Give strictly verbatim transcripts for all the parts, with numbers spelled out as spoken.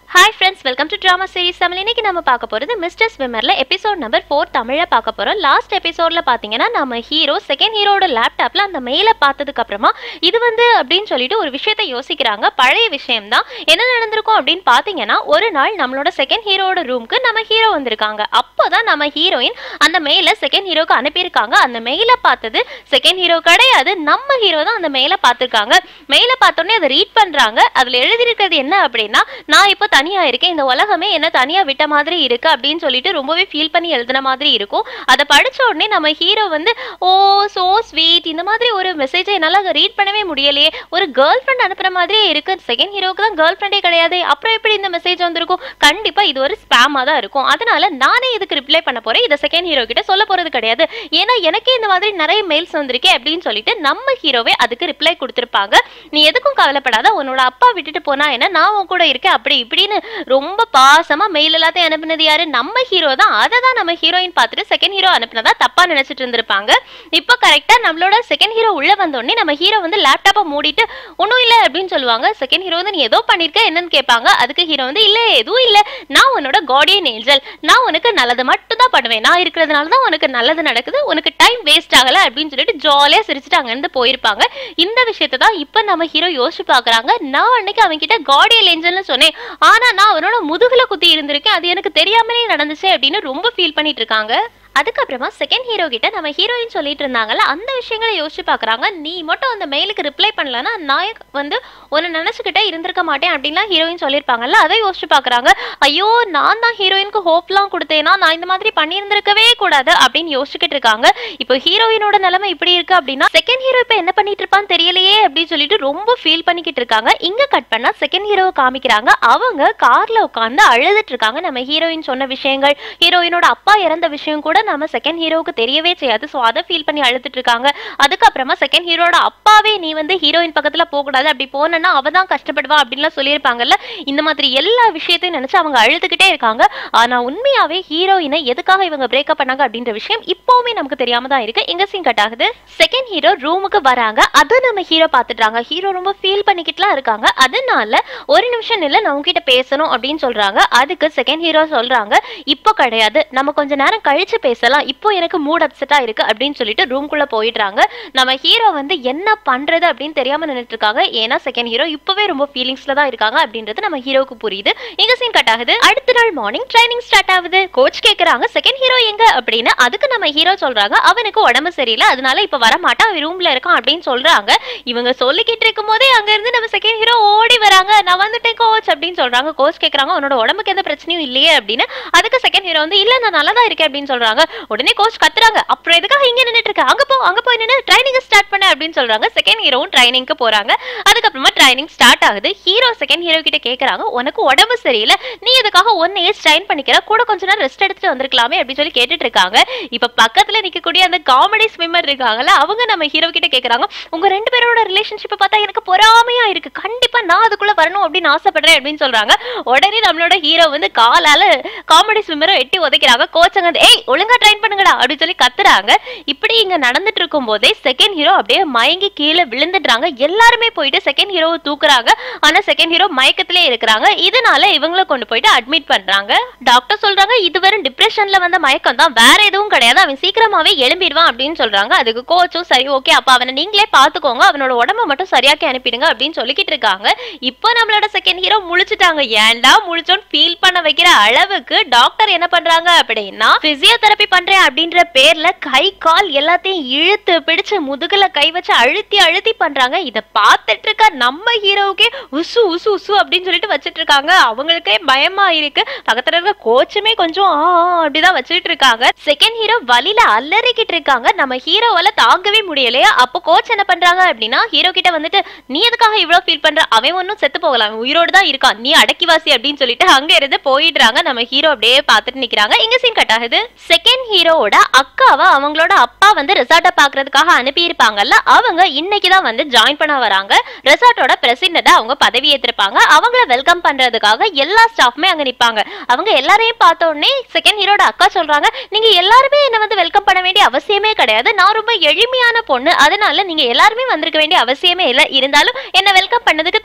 Hi friends, welcome to drama series Tamil. இன்னைக்கு நம்ம பார்க்க போறது மிஸ்டர் ஸ்விம்மர்ல எபிசோட் நம்பர் four தமிழ பார்க்க போறோம். லாஸ்ட் எபிசோட்ல பாத்தீங்கன்னா நம்ம ஹீரோ செகண்ட் ஹீரோட லேப்டாப்ல அந்த மெயில பார்த்ததுக்கு அப்புறமா இது வந்து அப்படினு சொல்லிட்டு ஒரு விஷயத்தை யோசிக்கிறாங்க. பழைய விஷயம் தான். என்ன நடந்துருக்கும் அப்படினு பாத்தீங்கன்னா ஒரு நாள் நம்மளோட செகண்ட் ஹீரோட ரூமுக்கு நம்ம ஹீரோ வந்திருக்காங்க. அப்போதான் நம்ம ஹீரோயின் அந்த மெயில செகண்ட் ஹீரோக்கு அனுப்பியிருக்காங்க. அந்த மெயில பார்த்தது செகண்ட் ஹீரோ கிடையாது, நம்ம ஹீரோ தான் அந்த மெயில பார்த்திருக்காங்க. மெயில பார்த்தோன்னே அதை ரீட் பண்றாங்க. அதுல எழுதி இருக்கிறது என்ன அப்படின்னா, நான் இப்போ தனியா இருக்கேன், இந்த உலகமே என்ன தனியா விட்ட மாதிரி இருக்கு அப்படின்னு சொல்லிட்டு ரொம்பவே ஃபீல் பண்ணி எழுதின மாதிரி இருக்கும். அதை படிச்ச உடனே நம்ம ஹீரோ வந்து ஓ சோ ஸ்வீட், இந்த மாதிரி ஒரு மெசேஜை என்னால ரீட் பண்ணவே முடியலையே, ஒரு கேர்ள் ஃப்ரெண்ட் அனுப்புற மாதிரியே இருக்கு. செகண்ட் ஹீரோக்கு தான் கேர்ள் ஃப்ரெண்டே கிடையாது, அப்புறம் எப்படி இந்த மெசேஜ் வந்திருக்கும்? கண்டிப்பா இது ஒரு ஸ்பேமா தான் இருக்கும். அதனால நானே இதுக்கு ரிப்ளை பண்ண போறேன், இதை செகண்ட் ஹீரோ கிட்ட சொல்ல போறது கிடையாது, ஏன்னா எனக்கே இந்த மாதிரி நிறைய மெயில்ஸ் வந்திருக்கே அப்படின்னு சொல்லிட்டு நம்ம ஹீரோவே அதுக்கு ரிப்ளை கொடுத்திருப்பாங்க. நீ எதுக்கும் கவலைப்படாத, உன்னோட அப்பா விட்டுட்டு போனா என்ன, நான் உன் கூட இருக்கேன் அப்படி இப்படின்னு ரொம்ப பாசமா மெயில் எல்லாத்தையும் அனுப்புனது யாரு? நம்ம ஹீரோ தான். அதை தான் நம்ம ஹீரோயின் பார்த்துட்டு செகண்ட் ஹீரோ அனுப்புனதா தப்பா நினைச்சிட்டு இருந்திருப்பாங்க. இப்போ கரெக்டா நம்மளோட செகண்ட் ஹீரோ உள்ள வந்தோடனே நம்ம ஹீரோ வந்து லேப்டாப்பை மூடிட்டு ஒன்னும் இல்ல அப்படின்னு சொல்லுவாங்க. செகண்ட் ஹீரோ வந்து நீ ஏதோ பண்ணிருக்க என்னன்னு கேட்பாங்க. அதுக்கு ஹீரோ வந்து இல்ல எதுவும் இல்ல, நான் உன்னோட கார்டியன் ஏஞ்சல், நான் உனக்கு நல்லது மட்டும் தான் பண்ணுவேன், நான் இருக்கிறதுனால தான் உனக்கு நல்லது நடக்குது, உனக்கு டைம் வேஸ்ட் ஆகல அப்படின்னு சொல்லிட்டு ஜாலியா சிரிச்சுட்டு அங்க இருந்து போயிருப்பாங்க. இந்த விஷயத்தை தான் இப்ப நம்ம ஹீரோ யோசிச்சு பாக்குறாங்க. நான் அன்னைக்கு அவங்க கிட்ட கார்டியன் ஏஞ்சல்னு சொன்னேன், ஆனா நான் அவனோட முதுகுல குத்தி இருந்திருக்கேன், அது எனக்கு தெரியாமலே நடந்துச்சு அப்படின்னு ரொம்ப ஃபீல் பண்ணிட்டு இருக்காங்க. அதுக்கப்புறமா செகண்ட் ஹீரோ கிட்ட நம்ம ஹீரோயின் சொல்லிட்டு இருந்தாங்கல்ல, அந்த விஷயங்களை யோசிச்சு பாக்குறாங்க. நீ மட்டும் அந்த மெயிலுக்கு ரிப்ளை பண்ணலன்னா நான் வந்து ஒன்னு நினைச்சுக்கிட்டே இருந்திருக்க மாட்டேன் அப்படின்லாம் ஹீரோயின் சொல்லியிருப்பாங்கல்ல, அதை யோசிச்சு பாக்குறாங்க. ஐயோ நான் தான் ஹீரோயினுக்கு ஹோப்லாம் கொடுத்தேனா, நான் இந்த மாதிரி பண்ணியிருந்திருக்கவே கூடாது அப்படின்னு யோசிச்சுக்கிட்டு இருக்காங்க. இப்போ ஹீரோயினோட நிலைமை இப்படி இருக்கு அப்படின்னா செகண்ட் ஹீரோ இப்ப என்ன பண்ணிட்டு இருப்பான்னு தெரியலையே அப்படின்னு சொல்லிட்டு ரொம்ப ஃபீல் பண்ணிக்கிட்டு இருக்காங்க. இங்க கட் பண்ணா செகண்ட் ஹீரோவை காமிக்கிறாங்க. அவங்க கார்ல உட்காந்து அழுதுட்டு இருக்காங்க. நம்ம ஹீரோயின் சொன்ன விஷயங்கள், ஹீரோயினோட அப்பா இறந்த விஷயம் கூட நம்ம செகண்ட் ஹீரோவுக்கு தெரியவே செய்யாது. சோ அதை ஃபீல் பண்ணி அழுதுட்டு இருக்காங்க. அதுக்கப்புறமா செகண்ட் ஹீரோட அப்பாவே நீ வந்து ஹீரோயின் பக்கத்துல போக கூடாது, அப்படி போனா அவ தான் கஷ்டப்படுவா அப்படின்லாம் சொல்லியிருப்பாங்கல்ல. இந்த மாதிரி எல்லா விஷயத்தையும் நினைச்சு அவங்க அழுதுகிட்டே இருக்காங்க. ஆனா உண்மையாவே ஹீரோயினை எதுக்காக இவங்க பிரேக்கப் பண்ணாங்க அப்படின்ற விஷயம் இப்பவுமே நமக்கு தெரியாம தான் இருக்கு. எங்க சீன் கட் ஆகுது. செகண்ட் ஹீரோ ரூமுக்கு வராங்க. அதை நம்ம ஹீரோ பாத்துட்டாங்க. ஹீரோ ரொம்ப ஃபீல் பண்ணிக்கிட்டுலாம் இருக்காங்க. அதனால ஒரு நிமிஷம் இல்ல, நான் உங்ககிட்ட பேசணும் அப்படின்னு சொல்றாங்க. அதுக்கு செகண்ட் ஹீரோ சொல்றாங்க, இப்போ கிடையாது, நம்ம கொஞ்ச நேரம் கழிச்சு பேசலாம், இப்போ எனக்கு மூட் அப்செட்டா இருக்கு அப்படின்னு சொல்லிட்டு ரூம்குள்ள போயிடுறாங்க. நம்ம ஹீரோ வந்து என்ன பண்றது அப்படின்னு தெரியாம நின்னுட்டு இருக்காங்க. ஏன்னா செகண்ட் ஹீரோ இப்பவே ரொம்ப ஃபீலிங்ஸ்ல தான் இருக்காங்க அப்படின்றது நம்ம ஹீரோக்கு புரியுது. இங்க சீன் கட் ஆகுது. அடுத்த நாள் மார்னிங் ட்ரைனிங் ஸ்டார்ட் ஆகுது. கோச் கேக்குறாங்க செகண்ட் ஹீரோ எங்க அப்படின்னு. அதுக்கு நம்ம ஹீரோ சொல்றாங்க அவனுக்கு உடம்பு சரியில்லை, அதனால இப்ப வர மாட்டான், அவன் ரூம்ல இருக்கான் அப்படின்னு சொல்றாங்க. இவங்க சொல்லிக்கிட்டு இருக்கும் போதே அங்க இருந்து நம்ம செகண்ட் ஹீரோ ஓடி வராங்க. நான் வந்துட்டேன் கோச் அப்படின்னு சொல்றாங்க. கோச் கேக்குறாங்க உன்னோட உடம்புக்கு எந்த பிரச்சனையும் இல்லையே அப்படின்னு. அதுக்கு செகண்ட் ஹீரோ வந்து இல்ல நான் நல்லா தான் இருக்கேன் அப்படின்னு சொல்றாங்க. உடனே கோச் கத்துறாங்க, அப்புறம் எதுக்காக இங்க நின்னுட்டு இருக்க, அங்க போ அங்க போய் நின்னு ட்ரைனிங் ஸ்டார்ட் பண்ண அப்படின்னு சொல்றாங்க. செகண்ட் ஹீரோவும் ட்ரைனிங்க்கு போறாங்க. அதுக்கப்புறமா ட்ரைனிங் ஸ்டார்ட் ஆகுது. ஹீரோ செகண்ட் ஹீரோ கிட்ட கேக்குறாங்க உனக்கு உடம்பு சரியில்லை, நீ எதுக்காக ஒன் ஏஜ் ட்ரைன் பண்ணிக்கிற, கூட கொஞ்ச நேரம் ரெஸ்ட் எடுத்துட்டு வந்திருக்கலாமே அப்படின்னு சொல்லி கேட்டுட்டு இருக்காங்க. இப்ப பக்கத்துல நிக்கக்கூடிய அந்த காமெடி ஸ்விம்மர் இருக்காங்கல்ல, அவங்க நம்ம ஹீரோ கிட்ட கேக்குறாங்க உங்க ரெண்டு பேரோட ரிலேஷன்ஷிப் பார்த்தா எனக்கு பொறாமையா இருக்கு, கண்டிப்பா நான் அதுக்குள்ள வரணும் அப்படின்னு ஆசைப்படுறேன் அப்படின்னு சொல்றாங்க. உடனே நம்மளோட ஹீரோ வந்து காலால காமெடி ஸ்விம்மரை எட்டி உதைக்கிறாங்க. கோச்சங்க ஏய் ஒழுங்கா ட்ரைன் பண்ணுங்கடா அப்படின்னு சொல்லி கத்துறாங்க. இப்படி இங்க நடந்துட்டு இருக்கும் போதே செகண்ட் ஹீரோ அப்படியே மயங்கி கீழே விழுந்துடுறாங்க. எல்லாருமே போயிட்டு செகண்ட் ஹீரோவை தூக்குறாங்க. ஆனா செகண்ட் ஹீரோ மயக்கத்திலே இருக்கிறாங்க. இதனால இவங்களை கொண்டு போயிட்டு அட்மிட் பண்றாங்க. டாக்டர் சொல்றாங்க இது வெறும் டிப்ரெஷன்ல வந்த மயக்கம் தான், வேற எதுவும் கிடையாது, அவன் சீக்கிரமாவே எழும்பிடுவான் அப்படின்னு சொல்றாங்க. அதுக்கு கோச்சும் சரி ஓகே அப்ப அவனை நீங்களே பாத்துக்கோங்க, அவனோட உடம்ப மட்டும் சரியாக்கி அனுப்பிடுங்க அப்படின்னு சொல்லிக்கிட்டு இருக்காங்க. இப்போ நம்மளோட செகண்ட் ஹீரோ முழிச்சுட்டாங்க. ஏன்டா முழிச்சோன்னு ஃபீல் பண்ண வைக்கிற அளவுக்கு டாக்டர் என்ன பண்றாங்க அப்படின்னா பிசியோதெரபி பண்றேன் அப்படின்ற பேர்ல கை கால் எல்லாத்தையும் இழுத்து பிடிச்சு முதுகுல கை வச்சு அழுத்தி அழுத்தி பண்றாங்க. இத பார்த்துட்டு இருக்க நம்ம ஹீரோவுக்கே உசு உசு உசு அப்படின்னு சொல்லிட்டு வச்சிட்டு இருக்காங்க. அவங்களுக்கே பயமா இருக்கு. பக்கத்துல இருக்க கோச்சுமே கொஞ்சம் ஆ அப்படிதான் வச்சுட்டு இருக்காங்க. செகண்ட் ஹீரோ வலியில அலறிக்கிட்டு இருக்காங்க. நம்ம ஹீரோவால தாங்கவே முடியலையா. அப்போ கோச் என்ன பண்றாங்க அப்படின்னா ஹீரோ கிட்ட வந்துட்டு நீ எதுக்காக இவ்வளவு ஃபீல் பண்ற, அவன் ஒன்னும் செத்து போகலாம், உயிரோடு தான் இருக்கான், நீ அடக்கிவாசி அப்படின்னு சொல்லிட்டு அங்க இருந்து போயிடுறாங்க. நம்ம ஹீரோ அப்படியே பார்த்துட்டு நிக்கிறாங்க. இங்க சீன் கட் ஆகுது. செகண்ட் ஹீரோவோட அக்காவை அவங்களோட அப்பா வந்து ரெசார்ட்டை பாக்குறதுக்காக அனுப்பி இருப்பாங்கல்ல, அவங்க இன்னைக்கு தான் வந்து ஜாயின் பண்ண வராங்க. ரெசார்ட்டோட பிரசிடென்ட்டா அவங்க பதவி ஏற்றிருப்பாங்க. அவங்கள வெல்கம் பண்றதுக்காக எல்லா ஸ்டாஃப்மே அங்க நிப்பாங்க. அவங்க எல்லாரையும் பார்த்த உடனே செகண்ட் ஹீரோட அக்கா சொல்றாங்க நீங்க எல்லாருமே என்ன வந்து வெல்கம் பண்ண வேண்டிய அவசியமே கிடையாது, நான் ரொம்ப எளிமையான பொண்ணு, அதனால நீங்க எல்லாருமே வந்திருக்க வேண்டிய அவசியமே இல்லை, இருந்தாலும் என்ன வெல்கம் பண்ணதுக்கு தேங்க்ஸ்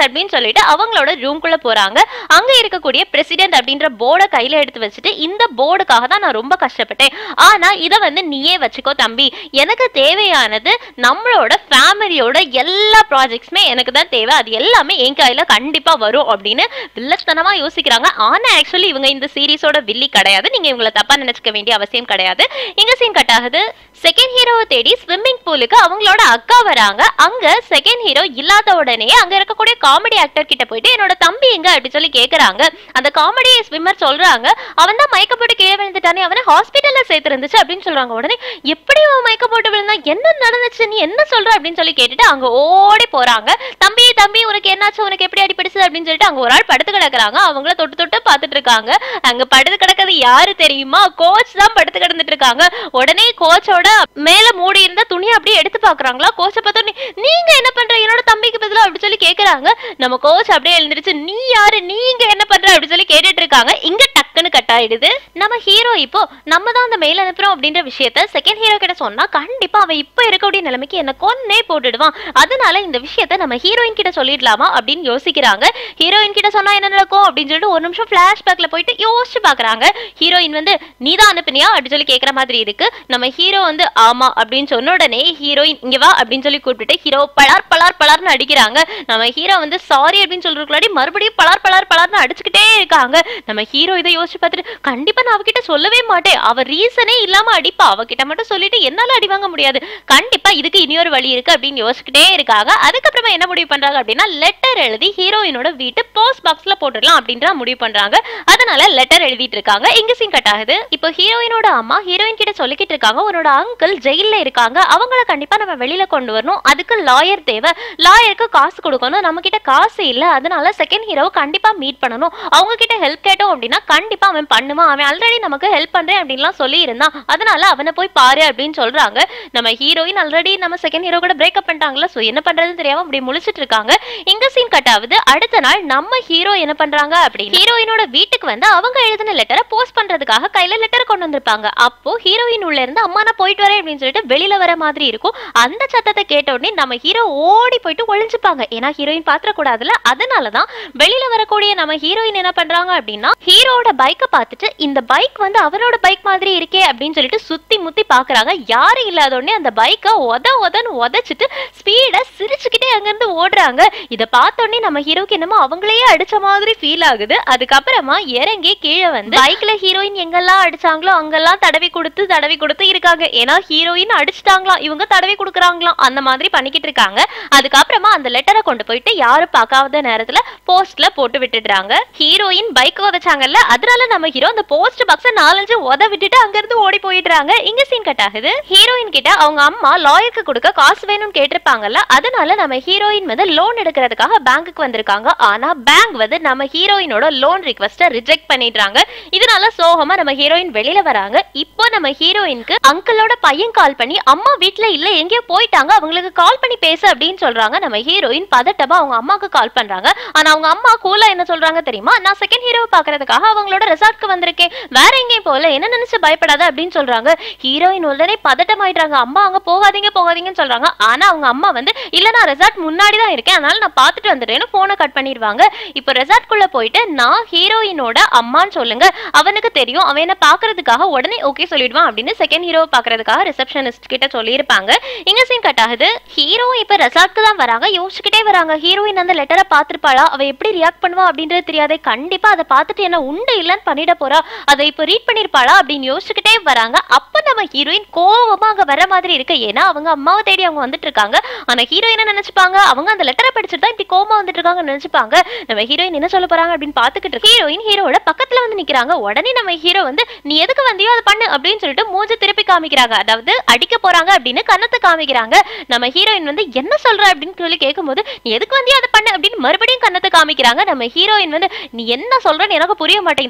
அப்படின்னு சொல்லிட்டு அவங்களோட ரூம்குள்ள போறாங்க. அங்க இருக்கக்கூடிய பிரசிடென்ட் அப்படின்ற போர்டை கையில எடுத்து வச்சுட்டு இந்த போர்டுக்காக தான் நான் ரொம்ப கஷ்டப்பட்டேன், ஆனா இத வந்து நீயே வச்சுக்கோ தம்பி, எனக்கு தேவையானது நம்மளோட ஃபேமிலியோட எல்லா ப்ராஜெக்ட்ஸுமே எனக்கு தான் தேவை, அது எல்லாமே என் கையில கண்டிப்பா வரும் அப்படின்னு வில்லத்தனமா யோசிக்கிறாங்க. ஆனா ஆக்சுவலி இவங்க இந்த சீரிஸோட வில்லி கிடையாது, நீங்க இவங்களை தப்பா நினைச்சுக்க வேண்டிய அவசியம் கிடையாது. இங்க சீன் கட் ஆகுது. செகண்ட் ஹீரோவை தேடி ஸ்விம்மிங் பூலுக்கு அவங்களோட அக்கா வராங்க. அங்க செகண்ட் ஹீரோ இல்லாத உடனே அங்க இருக்கக்கூடிய காமெடி ஆக்டர் கிட்ட போயிட்டு என்னோட தம்பி எங்க அப்படி சொல்லி கேக்குறாங்க. அந்த காமெடி ஸ்விம்மர் சொல்றாங்க அவன் தான் மயக்க போட்டு கீழே விழுந்துட்டானே, அவனை ஹாஸ்பிட்டல்ல சேர்த்து இருந்துச்சு அப்படின்னு சொல்றாங்க. உடனே எப்படி அவன் மயக்க போட்டு விழுந்தா, என்ன நடந்துச்சு, நீ என்ன சொல்ற அப்படின்னு சொல்லி கேட்டுட்டு அங்க ஓடி போறாங்க. தம்பி தம்பி உனக்கு என்னாச்சு, உனக்கு எப்படி அடிபடிச்சு அப்படின்னு சொல்லிட்டு அங்க ஒரு ஆள் படுத்து கிடக்குறாங்க. அவங்கள தொட்டு தொட்டு பாத்துட்டு இருக்காங்க. அங்க படுத்து கிடக்கிறது யாரு தெரியுமா, கோச் தான் படுத்து கிடந்துட்டு இருக்காங்க. உடனே கோச்சோட மேல மூடி இருந்த துணியை அப்படியே எடுத்து பாக்குறாங்களா. கோச்சை பார்த்தோன்னே நீங்க என்ன பண்ற, என்னோட தம்பிக்கு பதிலா அப்படி சொல்லி கேக்குறாங்க. நம்ம கோச் அப்படியே எழுந்திருச்சு நீ யாரு, நீங்க என்ன பண்ற அப்படி சொல்லி கேட்டுட்டு இருக்காங்க. இங்க டக்குன்னு கட் ஆயிடுது. நம்ம ஹீரோ இப்போ நம்ம தான் அந்த மெயில் அனுப்புறோம் அப்படின்ற விஷயத்த செகண்ட் ஹீரோ கிட்ட சொன்னா கண்டிப்பா அவன் இப்ப இருக்கக்கூடிய நிலைமைக்கு என்ன கொன்னே போட்டுடுவான், அதனால இந்த விஷயத்த நம்ம ஹீரோயின் கிட்ட சொல்லிடலாமா அப்படின்னு யோசிக்கிறாங்க. ஹீரோயின் கிட்ட சொன்னா என்ன நடக்கும் அப்படின்னு சொல்லிட்டு ஒரு நிமிஷம் பிளாஷ்பேக்ல போயிட்டு யோசிச்சு பாக்குறாங்க. ஹீரோயின் வந்து நீதான் அனுப்புனியா அப்படின்னு சொல்லி கேக்குற மாதிரி இருக்கு. நம்ம ஹீரோ வந்து ஆமா அப்படின்னு சொன்ன உடனே ஹீரோயின் இங்க வா அப்படின்னு சொல்லி கூப்பிட்டு ஹீரோ பலார் பலார் பலார்னு அடிக்கிறாங்க. நம்ம ஹீரோ வந்து சாரி அப்படின்னு சொல்றதுக்குள்ளாடி மறுபடியும் பலார் பலார் பலார்னு அடிச்சுக்கிட்டே இருக்காங்க. நம்ம ஹீரோ இதை யோசிச்சு பார்த்துட்டு கண்டிப்பா நான் அவகிட்ட சொல்லவே மாட்டேன், அவ ரீசனே இல்லாம அடிப்பா, அவகிட்ட மட்டும் சொல்லிட்டு என்னால அடி வாங்க முடியாது, கண்டிப்பா இதுக்கு இனியொரு வழி இருக்கு அப்படின்னு யோசிச்சுக்கிட்டே இருக்காங்க. அதுக்கப்புறமா என்ன முடிவு பண்றாங்க அப்படின்னா லெட்டர் எழுதி ஹீரோயினோட வீட்டு போஸ்ட் பாக்ஸ்ல போட்டுடலாம் அப்படின்ற முடிவு பண்றாங்க. அதனால லெட்டர் எழுதிட்டு இருக்காங்க. இங்க சீன் கட் ஆகுது. இப்போ ஹீரோயினோட அம்மா ஹீரோயின் கிட்ட சொல்லிக்கிட்டு இருக்காங்க உன்னோட அங்கிள் ஜெயில இருக்காங்க, அவங்கள கண்டிப்பா நம்ம வெளியில கொண்டு வரணும், அதுக்கு லாயர் தேவை, லாயருக்கு காசு கொடுக்கணும், நம்ம கிட்ட காசு இல்ல, அதனால செகண்ட் ஹீரோவை கண்டிப்பா மீட் பண்ணணும், அவங்க கிட்ட ஹெல்ப் கேட்டோம் அப்படின்னா கண்டிப்பா அவன் பண்ணுவான், அவன் ஆல்ரெடி நமக்கு ஹெல்ப் பண்றேன் அப்படின்லாம் சொல்லி இருந்தான், அதனால அவனை போய் பாரு அப்படின்னு சொல்றாங்க. நம்ம ஹீரோயின் ஆல்ரெடி நம்ம செகண்ட் ஹீரோ கூட பிரேக்கப் பண்ணிட்டாங்களா, சோ என்ன பண்றதுன்னு தெரியாம அப்படி முழிச்சிட்டு இருக்காங்க. இங்க சீன் கட் ஆகுது. அடுத்த நாள் நம்ம ஹீரோ என்ன பண்றாங்க அப்படின்னு ஹீரோயினோட வீட்டுக்கு வந்து அவங்க எழுதின லெட்டரை போஸ்ட் பண்றதுக்காக கையில லெட்டர் கொண்டு வந்திருப்பாங்க. அப்போ ஹீரோயின் உள்ள இருந்து அம்மா நான் போயிட்டு வரேன் அப்படின்னு சொல்லிட்டு வெளியில வர மாதிரி இருக்கும். அந்த சத்தத்தை கேட்ட உடனே நம்ம ஹீரோ ஓடி போயிட்டு ஒளிஞ்சுப்பாங்க, ஏன்னா ஹீரோயின் பாத்திர கூடாதுல, அதனாலதான் வெளியில வரக்கூடிய நம்ம ஹீரோயின் என்ன பண்றாங்க அப்படின்னா ஹீரோட பைக்கை பார்த்துட்டு இந்த பைக் வந்து அவனோட பைக் மாதிரி இருக்கே அப்படின்னு சொல்லிட்டு சுத்தி முத்தி பாக்குறாங்க. யாரும் இல்லாத உடனே அந்த பைக்கை உத உதன்னு உதச்சிட்டு ஸ்பீடா சிரிச்சுக்கிட்டே அங்கிருந்து ஓடுறாங்க. இதை பார்த்த உடனே நம்ம ஹீரோக்கு என்னமோ அவங்களையே அடிச்ச மாதிரி ஃபீல் ஆகுது. அதுக்கப்புறமா இறங்கி கீழே வந்து பைக்ல ஹீரோயின் எங்கெல்லாம் அடிச்சாங்களோ அங்கெல்லாம் தடவி கொடுத்து தடவி கொடுத்து இருக்காங்க, ஏன்னா ஹீரோயின் அடிச்சுட்டாங்களாம், இவங்க தடவி கொடுக்குறாங்களாம், அந்த மாதிரி பண்ணிக்கிட்டு இருக்காங்க. அதுக்கப்புறமா அந்த லெட்டரை கொண்டு போயிட்டு யாரும் பார்க்காத நேரத்துல போஸ்ட்ல போட்டு விட்டுடுறாங்க. ஹீரோயின் பைக் உதச்சாங்கல்ல, அதனால நம்ம ஹீரோ அந்த போஸ்ட் பாக்ஸை நாலஞ்சு உத விட்டுட்டு அங்க இருந்து ஓடி போயிடுறாங்க. இங்க சீன் கட் ஆகுது. ஹீரோயின் கிட்ட அவங்க அம்மா லாயருக்கு கொடுக்க காசு வேணும்னு கேட்டிருப்பாங்கல்ல, அதனால நம்ம ஹீரோயின் வந்து லோன் எடுக்கிறதுக்காக பேங்க்குக்கு வந்திருக்காங்க. ஆனா பேங்க் வந்து நம்ம ஹீரோயினோட லோன் ரிக்வெஸ்ட்டை ரிஜெக்ட் பண்ணிடுறாங்க. இதனால சோகமா நம்ம ஹீரோயின் வெளியில வராங்க. இப்போ நம்ம ஹீரோயினுக்கு அங்கிளோட பையன் கால் பண்ணி அம்மா வீட்ல இல்ல எங்கேயோ போயிட்டாங்க, அவங்களுக்கு கால் பண்ணி பேசு அப்படின்னு சொல்றாங்க. நம்ம ஹீரோயின் பதட்டமா அவங்க அம்மாக்கு கால் பண்றாங்க. ஆனா அவங்க அம்மா கூலா என்ன சொல்றாங்க தெரியுமா, நான் செகண்ட் ஹீரோவை பாக்குறதுக்காக அவங்களோட ரெசார்ட்க்கு வந்திருக்கேன், வேற எங்கேயும் போல, என்ன நினைச்சு பயப்படாத அப்படின்னு சொல்றாங்க. ஹீரோயின் உடனே பதட்டமாயிடுறாங்க, அம்மா அங்க போகாதீங்க போகாதீங்கன்னு சொல்றாங்க. ஆனா அவங்க அம்மா வந்து இல்ல நான் ரெசார்ட் முன்னாடி தான் இருக்கேன், அதனால நான் பாத்துட்டு வந்துடுறேன்னு போனை கட் பண்ணிடுவாங்க. இப்போ ரெசார்ட் குள்ள போயிட்டு நான் ஹீரோயினோட அம்மான்னு சொல்லுங்க, அவனுக்கு தெரியும், அவன் என்ன பாக்குறதுக்காக உடனே ஓகே சொல்லிடுவான் அப்படின்னு செகண்ட் ஹீரோவை பாக்குறதுக்காக ரிசப்ஷனிஸ்ட் கிட்ட சொல்லியிருப்பாங்க. இங்க சீன் கட் ஆகுது. ஹீரோ இப்ப ரெசார்ட்க்கு தான் வராங்க. யோசிச்சுக்கிட்டே வராங்க, ஹீரோயின் அந்த லெட்டரை பாத்துருப்பாளா, அவ எப்படி ரியாக்ட் பண்ணுவா அப்படின்றது தெரியாதே, கண்டிப்பா அதை பார்த்துட்டு என்ன உண்டு இல்லன்னு பண்ணிட போறா, அதை இப்ப ரீட் பண்ணிருப்பாளா அப்படின்னு யோசிச்சுக்கிட்டே வராங்க. அப்ப நம்ம ஹீரோயின் கோவமா அங்க வர மாதிரி இருக்கு, ஏன்னா அவங்க அம்மாவை தேடி அவங்க வந்துட்டு இருக்காங்க. ஆனா ஹீரோ என்ன நினைச்சுப்பாங்க, அவங்க அந்த லெட்டரை படிச்சுட்டு தான் இப்படி கோவமா வந்துட்டு இருக்காங்கன்னு நினைச்சுப்பாங்க. நம்ம ஹீரோயின் என்ன சொல்ல போறாங்க அப்படின்னு பாத்துக்கிட்டு ஹீரோயின் ஹீரோட பக்கத்துல வந்து நிக்கிறாங்க. உடனே நம்ம ஹீரோ வந்து நீ எதுக்கு வந்தியோ அதை பண்ணு அப்படின்னு சொல்லிட்டு மூஞ்ச திருப்பி காமிக்கிறாங்க, அதாவது அடிக்க போறாங்க அப்படின்னு கண்ணத்தை காமிக்கிறாங்க. நம்ம ஹீரோயின் வந்து என்ன சொல்ற அப்படின்னு சொல்லி கேட்கும்போது நீ எதுக்கு வந்தியோ அதை பண்ணு அப்படின்னு மறுபடியும் கண்ணத்தை காமிக்கிறாங்க. நம்ம ஹீரோயின் வந்து நீ என்ன சொல்றன்னு எனக்கு புரிய மாட்டேங்குது,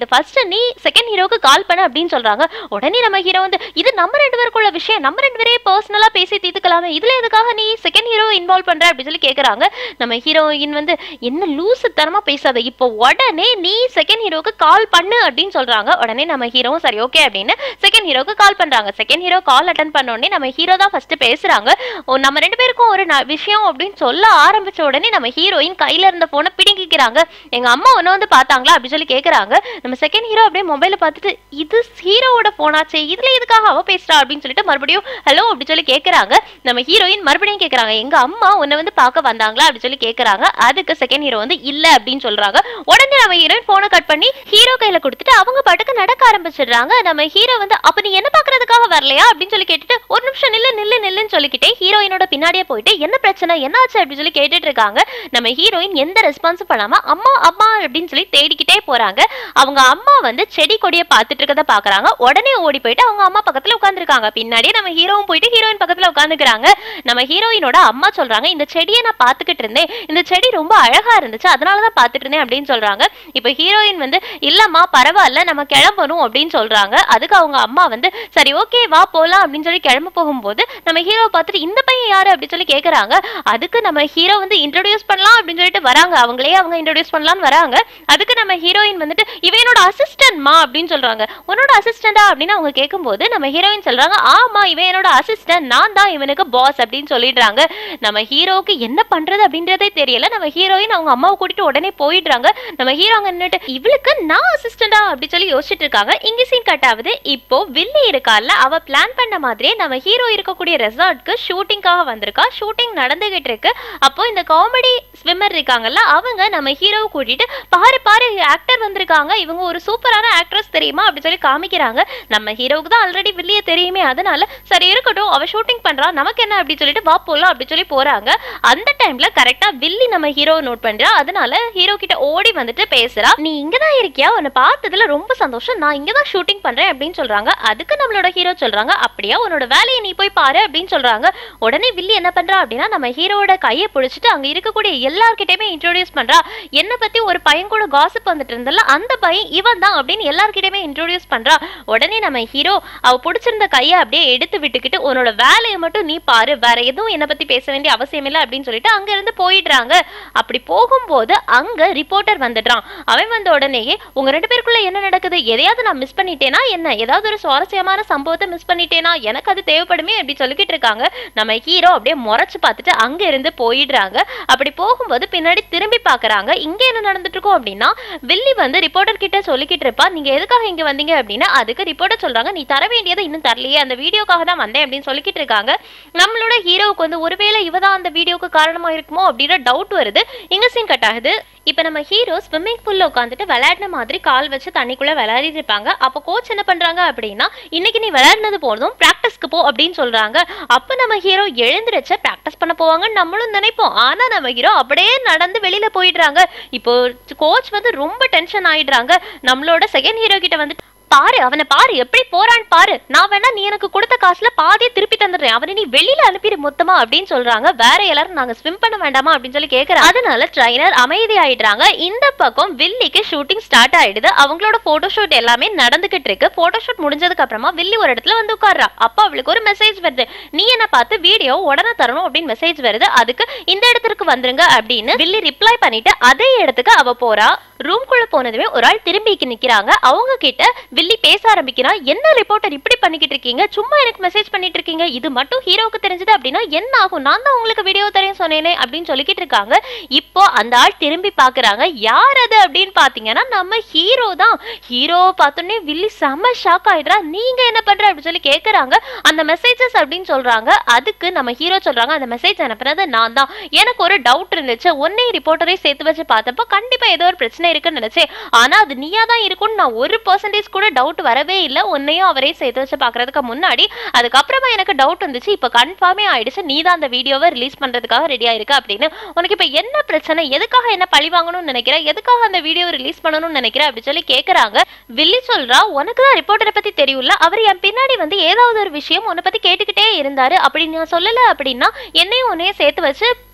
ஃபர்ஸ்ட் நீ செகண்ட் ஹீரோக்கு கால் பண்ண அப்படின்னு சொல்றாங்க. உடனே நம்ம ஹீரோ வந்து இது நம்ம ரெண்டு பேருக்குள்ள விஷயம், நம்ம ரெண்டு பேரே பர்சனலா பேசி தீர்த்துக்கலாமே, இதுல எதுக்காக நீ செகண்ட் ஹீரோ இன்வால்வ் பண்ற அப்படின்னு சொல்லி கேக்குறாங்க. நம்ம ஹீரோயின் வந்து என்ன லூசு தரமா பேசாத, இப்போ உடனே நீ செகண்ட் ஹீரோக்கு கால் பண்ணு அப்படின்னு சொல்றாங்க. உடனே நம்ம ஹீரோவும் சரி ஓகே அப்படின்னு செகண்ட் ஹீரோக்கு கால் பண்றாங்க. செகண்ட் ஹீரோ கால் அட்டன் பண்ண உடனே நம்ம ஹீரோ தான் ஃபர்ஸ்ட் பேசுறாங்க. நம்ம ரெண்டு பேருக்கும் ஒரு விஷயம் அப்படின்னு சொல்ல ஆரம்பிச்ச உடனே நம்ம ஹீரோயின் கையில இருந்த போனை பிடிங்கிக்கிறாங்க. எங்க அம்மா ஒன்னு வந்து பாத்தாங்களா அப்படின்னு சொல்லி கேக்குறாங்க. நம்ம செகண்ட் ஹீரோ அப்படியே மொபைல பார்த்துட்டு இது ஹீரோவோட போனாச்சே, இதுல எதுக்காக அவ பேசுறா அப்படின்னு சொல்லிட்டு மறுபடியும் ஹலோ அப்படின்னு சொல்லி கேக்குறாங்க. நம்ம ஹீரோயின் மறுபடியும் கேக்குறாங்க எங்க அம்மா உன்னை வந்து பார்க்க வந்தாங்களா அப்படின்னு சொல்லி கேக்குறாங்க. அதுக்கு செகண்ட் ஹீரோ வந்து இல்ல அப்படின்னு சொல்றாங்க. உடனே நம்ம ஹீரோயின் போனை கட் பண்ணி ஹீரோ கையில கொடுத்துட்டு அவங்க பாட்டுக்கு நடக்க ஆரம்பிச்சிடுறாங்க. நம்ம ஹீரோ வந்து அப்ப நீ என்ன பாக்குறதுக்காக வரலையா அப்படின்னு சொல்லி கேட்டுட்டு ஒரு நிமிஷம் நில்லு நில்லு நில்லுன்னு சொல்லிக்கிட்டே ஹீரோயினோட பின்னாடியே போயிட்டு என்ன பிரச்சனை என்ன ஆச்சு அப்படின்னு சொல்லி கேட்டுட்டு இருக்காங்க. நம்ம ஹீரோயின் எந்த ரெஸ்பான்ஸும் பண்ணாம அம்மா அம்மா அப்படின்னு சொல்லி தேடிக்கிட்டே போறாங்க. அவங்க அம்மா வந்து செடி கொடியை பார்த்துட்டு இருக்கத பாக்குறாங்க. உடனே ஓடி போயிட்டு அவங்க அம்மா பக்கத்துல உட்காந்துருக்காங்க. பின்னாடியே நம்ம ஹீரோவும் போயிட்டு ஹீரோயின் பக்கத்துல உட்காந்துக்கிறாங்க. நம்ம ஹீரோயினோட அம்மா சொல்றாங்க இந்த செடியை நான் பாத்துக்கிட்டு இருந்தேன், இந்த செடி ரொம்ப அழகா இருந்துச்சு, அதனாலதான் பாத்துட்டு இருந்தேன் அப்படின்னு சொல்றாங்க. இப்ப ஹீரோயின் வந்து இல்லம்மா பரவாயில்ல நம்ம கிளம்பணும் அப்படின்னு சொல்றாங்க. அதுக்கு அவங்க அம்மா வந்து சரி ஓகே வா போலாம் அப்படின்னு சொல்லி கிளம்ப போகும்போது நம்ம ஹீரோ பார்த்துட்டு இந்த பையன் யாரு அப்படின்னு சொல்லி கேக்குறாங்க. அதுக்கு நம்ம ஹீரோ வந்து இன்ட்ரோடியூஸ் பண்ணலாம் அப்படின்னு சொல்லிட்டு வராங்க. அவங்களே அவங்க இன்ட்ரோடியூஸ் பண்ணலாம்னு வராங்க. அதுக்கு நம்ம ஹீரோயின் வந்துட்டு இவன் என்னோட அசிஸ்டன்ட்மா அப்படின்னு சொல்றாங்க. உன்னோட அசிஸ்டண்டா அப்படின்னு அவங்க கேட்கும்போது நம்ம ஹீரோயின் சொல்றாங்க ஆமா இவன் என்னோட அசிஸ்டன்ட், நான் தான் இவனுக்கு பாஸ் அப்படின்னு சொல்லிடுறாங்க. நம்ம ஹீரோக்கு என்ன பண்றது அப்படின்றதே தெரியல. நம்ம ஹீரோயின் அவங்க அம்மாவை கூட்டிட்டு உடனே போயிடுறாங்க. நம்ம ஹீரோ அங்க நின்னுட்டு இவளுக்கு நான் அசிஸ்டண்டா அப்படி சொல்லி யோசிச்சுட்டு இருக்காங்க. இங்க சீன் கட் ஆகுது. இப்போ வில்லி இருக்கால, அவ பிளான் பண்ண மாதிரியே நம்ம ஹீரோ இருக்கக்கூடிய ரெசார்ட்க்கு ஷூட்டிங்காக வந்திருக்கா. ஷூட்டிங் நடந்துகிட்டு இருக்கு. அப்போ இந்த காமெடி ஸ்விம்மர் இருக்காங்கல்ல அவங்க நம்ம ஹீரோவை கூட்டிட்டு பாரு பாரு ஆக்டர் வந்திருக்காங்க, இவங்க ஒரு சூப்பரான ஆக்ட்ரஸ் தெரியுமா அப்படி சொல்லி காமிக்கிறாங்க. நம்ம ஹீரோவுக்கு தான் ஆல்ரெடி வில்லிய தெரியுமே, அதனால சரி இருக்கட்டும் அவ ஷூட்டிங் பண்றா நமக்கு என்ன அப்படி சொல்லிட்டு வா போலாம் அப்படி சொல்லி போறாங்க. அந்த டைம்ல கரெக்டா வில்லி நம்ம ஹீரோ நோட் பண்றா. அதனால ஹீரோ கிட்ட ஓடி வந்துட்டு பேசுறா. நீ இங்கதான் இருக்கியா, உன்னை பார்த்ததுல ரொம்ப சந்தோஷம், நான் இங்கதான் ஷூட்டிங் பண்றேன் அப்படின்னு சொல்றாங்க. அதுக்கு நம்மளோட ஹீரோ சொல்றாங்க அப்படியா உன்னோட வேலையை நீ போய் பாரு அப்படின்னு சொல்றாங்க. உடனே வில்லி என்ன பண்றா அப்படின்னா நம்ம ஹீரோட கையை பிடிச்சிட்டு அங்க இருக்கக்கூடிய எல்லார்கிட்டயுமே இன்ட்ரோடியூஸ் பண்றா. என்ன பத்தி ஒரு பையன் கூட காசிப் வந்துட்டு இருந்தல அந்த பையன் இவன் தான் அப்படின்னு எல்லார்கிட்டயுமே இன்ட்ரோடியூஸ் பண்றா. உடனே நம்ம ஹீரோ அவ பிடிச்சிருந்த கையை அப்படியே எடுத்து விட்டுக்கிட்டு உன்னோட வேலையை மட்டும் நீ பாரு, வேற எதுவும் என்ன பத்தி பேச வேண்டிய அவசியம் இல்லை அப்படின்னு சொல்லிட்டு அங்க இருந்து போயிடுறாங்க. அப்படி போகும்போது அங்க ரிப்போர்ட்டர் வந்துடுறான். அவன் வந்த உடனேயே உங்க ரெண்டு பேருக்குள்ள என்ன நடக்குது, எதையாவது நான் மிஸ் பண்ணிட்டேனா என்ன, ஏதாவது ஒரு சுவாரஸ்யமான சம்பவத்தை மிஸ் பண்ணிட்டேனா, எனக்கு அது தேவைப்படுமே அப்படி சொல்லிக்கிட்டு இருக்காங்க. நம்ம ஹீரோ அப்படியே முறைச்சு பார்த்துட்டு அங்க இருந்து போயிடுறாங்க. அப்படி போகும்போது பின்னாடி திரும்பி பாக்குறாங்க. இங்க என்ன நடந்துட்டு இருக்கும் அப்படின்னா வில்லி வந்து ரிப்போர்ட்டர் கிட்ட சொல்லிக்கிட்டு இருப்பா நீங்க எதுக்காக இங்க வந்தீங்க அப்படின்னா. அதுக்கு ரிப்போர்ட்டர் சொல்றாங்க நீ தர வேண்டியதை இன்னும் தரலையே, அந்த வீடியோக்காக தான் வந்தேன் அப்படின்னு சொல்லிக்கிட்டு இருக்காங்க. நம்மளோட ஹீரோவுக்கு வந்து ஒருவேளை இவதான் அந்த வீடியோக்கு காரணமா இருக்குமோ அப்படின்ற டவுட் வருது. இங்க சீன் கட் ஆகுது. இப்ப நம்ம ஹீரோ ஸ்விம்மிங் பூல்ல உட்காந்துட்டு விளையாடின மாதிரி கால் வச்சு தண்ணிக்குள்ள விளையாடிட்டு இருப்பாங்க. அப்போ கோச் என்ன பண்றாங்க அப்படின்னா இன்னைக்கு நீ விளையாடினது போதும் பிராக்டிஸ்க்கு போ அப்படின்னு சொல்றாங்க. அப்ப நம்ம ஹீரோ எழுந்திருச்சு பிராக்டிஸ் பண்ண போவாங்கன்னு நம்மளும் நினைப்போம். ஆனா நம்ம ஹீரோ அப்படியே நடந்து வெளியில போயிடுறாங்க. இப்போ கோச் வந்து ரொம்ப டென்ஷன் ஆயிடுறாங்க. நம்மளோட செகண்ட் ஹீரோ கிட்ட வந்து பாரு அவனை பாரு எப்படி போறான்னு பாரு, நான் வேணா நீ எனக்கு கொடுத்த காசுல பாதியை திருப்பி தந்துடுறேன், அவனை நீ வெளியில அனுப்பிடு மொத்தமா அப்படின்னு சொல்றாங்க. வேற எல்லாரும் நாங்க ஸ்விம் பண்ண வேண்டாமா அப்படின்னு சொல்லி கேட்கறாங்க. அதனால ட்ரைனர் அமைதி ஆயிடுறாங்க. இந்த பக்கம் வில்லிக்கு ஷூட்டிங் ஸ்டார்ட் ஆயிடுது. அவங்களோட போட்டோ ஷூட் எல்லாமே நடந்துகிட்டு இருக்கு. போட்டோ ஷூட் முடிஞ்சதுக்கு அப்புறமா வில்லி ஒரு இடத்துல வந்து உட்கார்றா. அப்ப அவளுக்கு ஒரு மெசேஜ் வருது, நீ என்ன பார்த்து வீடியோ உடனே தரணும் அப்படின்னு மெசேஜ் வருது. அதுக்கு இந்த இடத்துக்கு வந்துருங்க அப்படின்னு வில்லி ரிப்ளை பண்ணிட்டு அதே இடத்துக்கு அவ போறா. ரூம்குள்ள போனதுமே ஒரு ஆள் திரும்பி நிக்கிறாங்க. அவங்க கிட்ட வில்லி பேச ஆரம்பிக்கிறான். என்ன ரிப்போர்ட்டர் இப்படி பண்ணிக்கிட்டு இருக்கீங்க, சும்மா எனக்கு மெசேஜ் பண்ணிட்டு இருக்கீங்க, இது மட்டும் ஹீரோவுக்கு தெரிஞ்சது அப்படின்னா என்ன ஆகும், நான் தான் உங்களுக்கு வீடியோ தரேன் சொன்னேனே அப்படின்னு சொல்லிக்கிட்டு இருக்காங்க. இப்போ அந்த ஆள் திரும்பி பாக்குறாங்க. யார் அது அப்படின்னு பாத்தீங்கன்னா நம்ம ஹீரோ தான். ஹீரோவை பார்த்தோன்னே வில்லி செம ஷாக் ஆயிடுறா. நீங்க என்ன பண்ற அப்படின்னு சொல்லி கேக்குறாங்க. அந்த மெசேஜஸ் அப்படின்னு சொல்றாங்க. அதுக்கு நம்ம ஹீரோ சொல்றாங்க அந்த மெசேஜ் அனுப்புறது நான் தான், எனக்கு ஒரு டவுட் இருந்துச்சு, ஒன்னே ரிப்போர்ட்டரை சேர்த்து வச்சு பார்த்தப்போ கண்டிப்பா ஏதோ ஒரு பிரச்சனை இருக்குன்னு நினைச்சேன், ஆனா அது நீயா தான் இருக்கும்னு நான் ஒரு பர்சன்டேஜ் கூட டவுட் வரவே இல்லை, உன்னையும் அவரே சேர்த்து வச்சு பாக்குறதுக்கு முன்னாடி. அதுக்கப்புறமா எனக்கு டவுட் வந்துச்சு, இப்ப கன்ஃபார்மே ஆயிடுச்சு, நீ தான் அந்த வீடியோவை ரிலீஸ் பண்றதுக்காக ரெடியா இருக்கு அப்படின்னு. உனக்கு இப்ப என்ன பிரச்சனை, எதுக்காக என்ன பழி வாங்கணும்னு நினைக்கிற, எதுக்காக அந்த வீடியோ ரிலீஸ் பண்ணணும்னு நினைக்கிற அப்படி சொல்லி கேக்குறாங்க. வில்லி சொல்றா, உனக்கு தான் ரிப்போர்ட்டரை பத்தி தெரியும்ல, அவர் என் பின்னாடி வந்து ஏதாவது ஒரு விஷயம் உன்னை பத்தி கேட்டுக்கிட்டே இருந்தாரு, அப்படி நான் சொல்லல அப்படின்னா என்னையும் உன்னையும் சேர்த்து வச்சு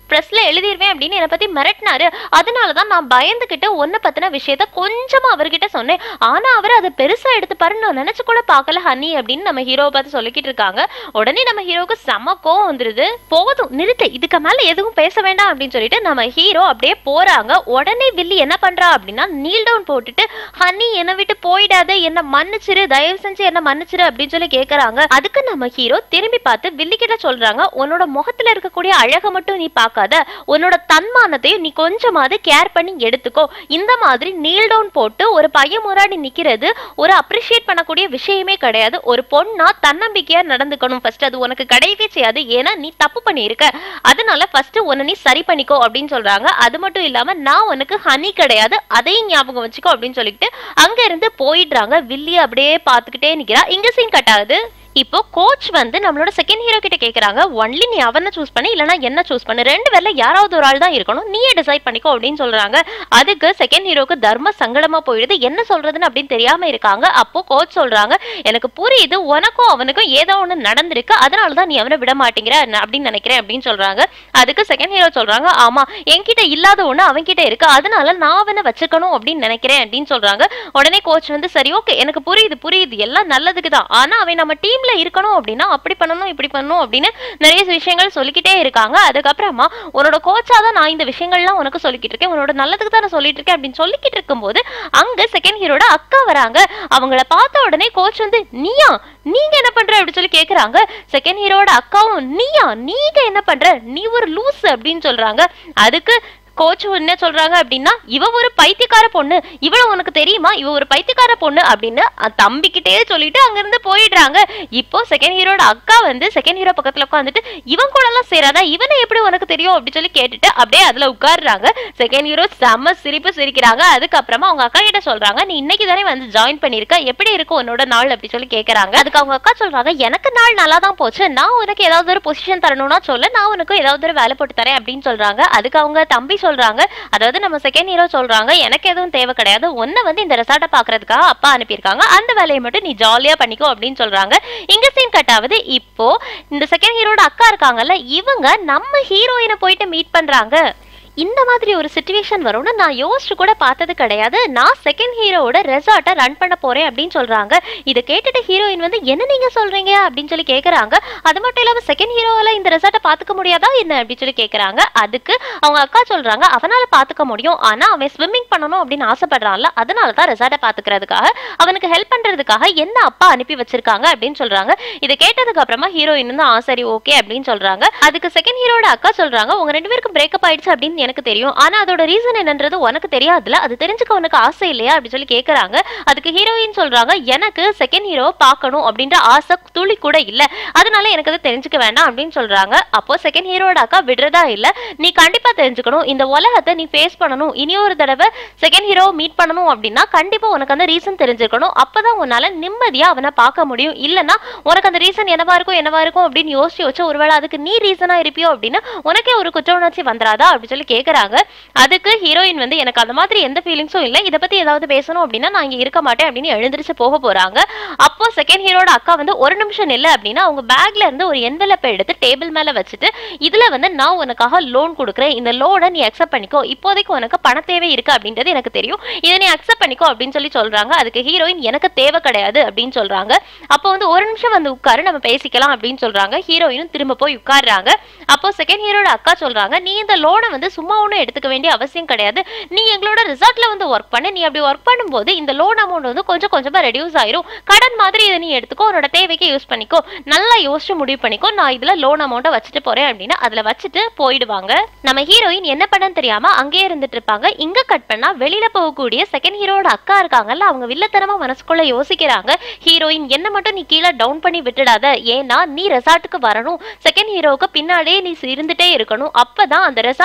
பிரஸ்ல எழுதிடுவேன் அப்படின்னு என்னை பத்தி மிரட்டினாரு. அதனாலதான் நான் பயந்துகிட்டு ஒன்ன பத்தின விஷயத்த கொஞ்சமா அவர்கிட்ட சொன்னேன். ஆனா அவர் அதை பெருசா எடுத்துப்பாரு நான் நினைச்சு கூட பாக்கல ஹனி அப்படின்னு நம்ம ஹீரோவை பார்த்து சொல்லிக்கிட்டு இருக்காங்க. உடனே நம்ம ஹீரோவுக்கு செம கோவம் வந்துருது. போதும் நிறுத்து, இதுக்கு மேல எதுவும் பேச வேண்டாம் அப்படின்னு சொல்லிட்டு நம்ம ஹீரோ அப்படியே போறாங்க. உடனே வில்லி என்ன பண்றா அப்படின்னா நீல் டவுன் போட்டுட்டு ஹனி என்னை விட்டு போயிடாத, என்ன மன்னிச்சிரு, தயவு செஞ்சு என்ன மன்னிச்சிரு அப்படின்னு சொல்லி கேக்குறாங்க. அதுக்கு நம்ம ஹீரோ திரும்பி பார்த்து வில்லி கிட்ட சொல்றாங்க, உன்னோட முகத்துல இருக்கக்கூடிய அழக மட்டும் நீ பார்க்காத, உன்னோட தன்மானத்தையும் நீ கொஞ்சமாவது கேர் பண்ணி எடுத்துக்கோ. இந்த மாதிரி நீல் டவுன் போட்டு ஒரு பையன் முன்னாடி நிக்கிறது ஒரு அப்ரிஷியேட் பண்ணக்கூடிய விஷயமே கிடையாது. ஒரு பொண்ணா தன்னம்பிக்கையா நடந்துக்கணும். ஃபர்ஸ்ட் அது உனக்கு கிடையவே செய்யாது, ஏன்னா நீ தப்பு பண்ணியிருக்க. அதனால ஃபர்ஸ்ட் உன்னை நீ சரி பண்ணிக்கோ அப்படின்னு சொல்றாங்க. அது மட்டும் இல்லாம நான் உனக்கு ஹனி கிடையாது, அதையும் ஞாபகம் வச்சுக்கோ அப்படின்னு சொல்லிட்டு அங்க இருந்து போயிடுறாங்க. வில்லி அப்படியே பார்த்துக்கிட்டே நிக்கிறா. இங்க சீன் கட் ஆகுது. இப்போ கோச் வந்து நம்மளோட செகண்ட் ஹீரோ கிட்ட கேக்குறாங்க, ஒன்லி நீ அவனை சூஸ் பண்ணி இல்லனா என்ன சூஸ் பண்ணு, ரெண்டு பேர்ல யாராவது ஒரு ஆள் தான் இருக்கணும், நீயே டிசைட் பண்ணிக்கோ அப்படின்னு சொல்றாங்க. அதுக்கு செகண்ட் ஹீரோக்கு தர்ம சங்கடமா போயிடுது, என்ன சொல்றதுன்னு அப்படின்னு தெரியாம இருக்காங்க. அப்போ கோச் சொல்றாங்க, எனக்கு புரியுது உனக்கும் அவனுக்கும் ஏதோ ஒண்ணு நடந்திருக்கு, அதனாலதான் நீ அவனை விட மாட்டேங்கிற அப்படின்னு நினைக்கிறேன் அப்படின்னு சொல்றாங்க. அதுக்கு செகண்ட் ஹீரோ சொல்றாங்க, ஆமா என்கிட்ட இல்லாத ஒண்ணு அவன் கிட்ட இருக்கு, அதனால நான் அவனை வச்சுக்கணும் அப்படின்னு நினைக்கிறேன் அப்படின்னு சொல்றாங்க. உடனே கோச் வந்து சரி ஓகே எனக்கு புரியுது புரியுது எல்லாம் நல்லதுக்குதான், ஆனா அவன் நம்ம டீம் இருக்கணும் அப்படின்னா அப்படி பண்ணணும் இப்படி பண்ணணும் அப்படின்னு நிறைய விஷயங்கள் சொல்லிக்கிட்டே இருக்காங்க. அதுக்கப்புறமா உன்னோட கோச்சா தான் நான் இந்த விஷயங்கள்லாம் உனக்கு சொல்லிக்கிட்டு இருக்கேன், உன்னோட நல்லதுக்கு தான் நான் சொல்லிட்டு இருக்கேன் அப்படின்னு சொல்லிக்கிட்டு இருக்கும்போது அங்க செகண்ட் ஹீரோட அக்கா வராங்க. அவங்கள பார்த்த உடனே கோச் வந்து நீயா நீங்க என்ன பண்ற அப்படி சொல்லி கேக்குறாங்க. செகண்ட் ஹீரோட அக்காவும் நீயா நீங்க என்ன பண்ற, நீ ஒரு லூஸ் அப்படின்னு சொல்றாங்க. அதுக்கு கோச் என்ன சொல்றாங்க அப்படின்னா இவ ஒரு பைத்தியக்கார பொண்ணு, இவள உனக்கு தெரியுமா, இவ ஒரு பைத்தியக்கார பொண்ணு அப்படின்னு தம்பிக்கிட்டே சொல்லிட்டு அங்க இருந்து போயிடுறாங்க. இப்போ செகண்ட் ஹீரோட அக்கா வந்து செகண்ட் ஹீரோ பக்கத்துல உட்காந்துட்டு இவன் கூட எல்லாம் சேராதா, இவனை எப்படி உனக்கு தெரியும் அப்படின்னு சொல்லி கேட்டுட்டு அப்படியே அதுல உட்காடுறாங்க. செகண்ட் ஹீரோ செம்ம சிரிப்பு சிரிக்கிறாங்க. அதுக்கப்புறமா அவங்க அக்கா கிட்ட சொல்றாங்க, நீ இன்னைக்கு தானே வந்து ஜாயின் பண்ணிருக்க, எப்படி இருக்கும் உன்னோட நாள் அப்படி சொல்லி கேக்குறாங்க. அதுக்கு அவங்க அக்கா சொல்றாங்க, எனக்கு நாள் நல்லா தான் போச்சு, நான் உனக்கு ஏதாவது ஒரு பொசிஷன் தரணும்னா சொல்ல, நான் உனக்கு ஏதாவது ஒரு வேலை போட்டு தரேன் அப்படின்னு சொல்றாங்க. அதுக்கு அவங்க தம்பி சொல்றாங்க, அதாவது நம்ம செகண்ட் ஹீரோ சொல்றாங்க, எனக்கு எதுவும் தேவை கிடையாது, உன்னை வந்து இந்த ரெசார்ட்டை பாக்குறதுக்காக அப்பா அனுப்பியிருக்காங்க, அந்த வேலையை மட்டும் நீ ஜாலியா பண்ணிக்கோ அப்படின்னு சொல்றாங்க. இங்க சீன் கட் ஆகுது. இப்போ இந்த செகண்ட் ஹீரோட அக்கா இருக்காங்கல்ல, இவங்க நம்ம ஹீரோயினை போயிட்டு மீட் பண்றாங்க. இந்த மாதிரி ஒரு சிச்சுவேஷன் வரும்னு நான் யோசிச்சு கூட பார்த்தது கிடையாது, நான் செகண்ட் ஹீரோவோட ரெசார்ட்டை ரன் பண்ண போறேன் அப்படின்னு சொல்றாங்க. இதை கேட்டுட்டு ஹீரோயின் வந்து என்ன நீங்க சொல்றீங்க அப்படின்னு சொல்லி கேக்குறாங்க. அது மட்டும் இல்லாம செகண்ட் ஹீரோவால இந்த ரெசார்ட்டை பாத்துக்க முடியாதா என்ன அப்படின்னு சொல்லி கேக்குறாங்க. அதுக்கு அவங்க அக்கா சொல்றாங்க, அவனால பாத்துக்க முடியும், ஆனா அவன் ஸ்விம்மிங் பண்ணணும் அப்படின்னு ஆசைப்படுறான்ல, அதனாலதான் ரெசார்ட்டை பாத்துக்கிறதுக்காக அவனுக்கு ஹெல்ப் பண்றதுக்காக என்ன அப்பா அனுப்பி வச்சிருக்காங்க அப்படின்னு சொல்றாங்க. இதை கேட்டதுக்கு அப்புறமா ஹீரோயின் வந்து ஆ சரி ஓகே அப்படின்னு சொல்றாங்க. அதுக்கு செகண்ட் ஹீரோட அக்கா சொல்றாங்க, உங்க ரெண்டு பேருக்கும் பிரேக்கப் ஆயிடுச்சு அப்படின்னு எனக்கு தெரியும், ஆனா அதோட ரீசன் என்னன்றது உனக்கு தெரியாதுல, அது தெரிஞ்சுக்க உனக்கு ஆசை இல்லையா அப்படி சொல்லி கேக்குறாங்க. அதுக்கு ஹீரோயின் சொல்றாங்க, எனக்கு செகண்ட் ஹீரோ பார்க்கணும் அப்படின்ற ஆசை துளி கூட இல்ல, அதனால எனக்கு அது தெரிஞ்சுக்க வேண்டாம் அப்படின்னு சொல்றாங்க. அப்போ செகண்ட் ஹீரோட அக்கா விடுறதா இல்ல, நீ கண்டிப்பா தெரிஞ்சுக்கணும், இந்த உலகத்தை நீ ஃபேஸ் பண்ணணும், இனி ஒரு தடவை செகண்ட் ஹீரோ மீட் பண்ணணும் அப்படின்னா கண்டிப்பா உனக்கு அந்த ரீசன் தெரிஞ்சிருக்கணும், அப்பதான் உன்னால நிம்மதியா அவனை பார்க்க முடியும், இல்லன்னா உனக்கு அந்த ரீசன் என்னவா இருக்கும் என்னவா இருக்கும் அப்படின்னு யோசிச்சு வச்சு ஒருவேளை அதுக்கு நீ ரீசனா இருப்பியோ அப்படின்னா உனக்கே ஒரு குற்ற உணர்ச்சி வந்துராதா அப்படி சொல்லி கேக்குறாங்க. அதுக்கு ஹீரோயின் வந்து எனக்கு அந்த மாதிரி எந்த ஃபீலிங்ஸும் இல்ல, இத பத்தி ஏதாவது பேசணும் அப்படின்னா நான் இங்க இருக்க மாட்டேன் அப்படின்னு எழுந்திருச்சு போக போறாங்க. அப்போ செகண்ட் ஹீரோட அக்கா வந்து ஒரு நிமிஷம் இல்ல அப்படின்னா அவங்க பேக்ல இருந்து ஒரு என்வெலப்பை எடுத்து டேபிள் மேல வச்சுட்டு, இதுல வந்து நான் உனக்காக லோன் கொடுக்குறேன், இந்த லோனை நீ அக்செப்ட் பண்ணிக்கோ, இப்போதைக்கு உனக்கு பண தேவை இருக்கு அப்படின்றது எனக்கு தெரியும், இதை நீ அக்செப்ட் பண்ணிக்கோ அப்படின்னு சொல்லி சொல்றாங்க. அதுக்கு ஹீரோயின் எனக்கு தேவை கிடையாது அப்படின்னு சொல்றாங்க. அப்போ வந்து ஒரு நிமிஷம் வந்து உட்காரு நம்ம பேசிக்கலாம் அப்படின்னு சொல்றாங்க. ஹீரோயினும் திரும்ப போய் உட்கார்றாங்க. அப்போ செகண்ட் ஹீரோட அக்கா சொல்றாங்க, நீ இந்த லோனை வந்து சும்மா ஒன்றும் எடுத்துக்க வேண்டிய அவசியம் கிடையாது, நீ எங்களோட ரிசார்ட்ல வந்து ஒர்க் பண்ணு, நீ அப்படி ஒர்க் பண்ணும்போது இந்த லோன் அமௌண்ட் வந்து கொஞ்சம் கொஞ்சமா ரெடியூஸ் ஆயிரும், கடன் மாதிரி இதை நீ எடுத்துக்கோ, உன்னோட தேவைக்கு யூஸ் பண்ணிக்கோ, நல்லா யோசிச்சு முடிவு பண்ணிக்கோ, நான் இதுல லோன் அமௌண்ட்டை வச்சுட்டு போறேன் அப்படின்னு அதுல வச்சுட்டு போயிடுவாங்க. நம்ம ஹீரோயின் என்ன பண்ணன்னு தெரியாம அங்கேயே இருந்துட்டு இருப்பாங்க. இங்க கட் பண்ணா வெளியில போகக்கூடிய செகண்ட் ஹீரோட அக்கா இருக்காங்கல்ல, அவங்க வில்லத்தனமா மனசுக்குள்ள யோசிக்கிறாங்க, ஹீரோயின் என்ன மட்டும் நீ கீழே டவுன் பண்ணி விட்டுடாத, ஏன்னா நீ ரெசார்ட்டுக்கு வரணும், செகண்ட் ஹீரோவுக்கு பின்னாடியே நீ இருந்துட்டே இருக்கணும், அப்பதான் அந்த ரெசார்ட் மொத்த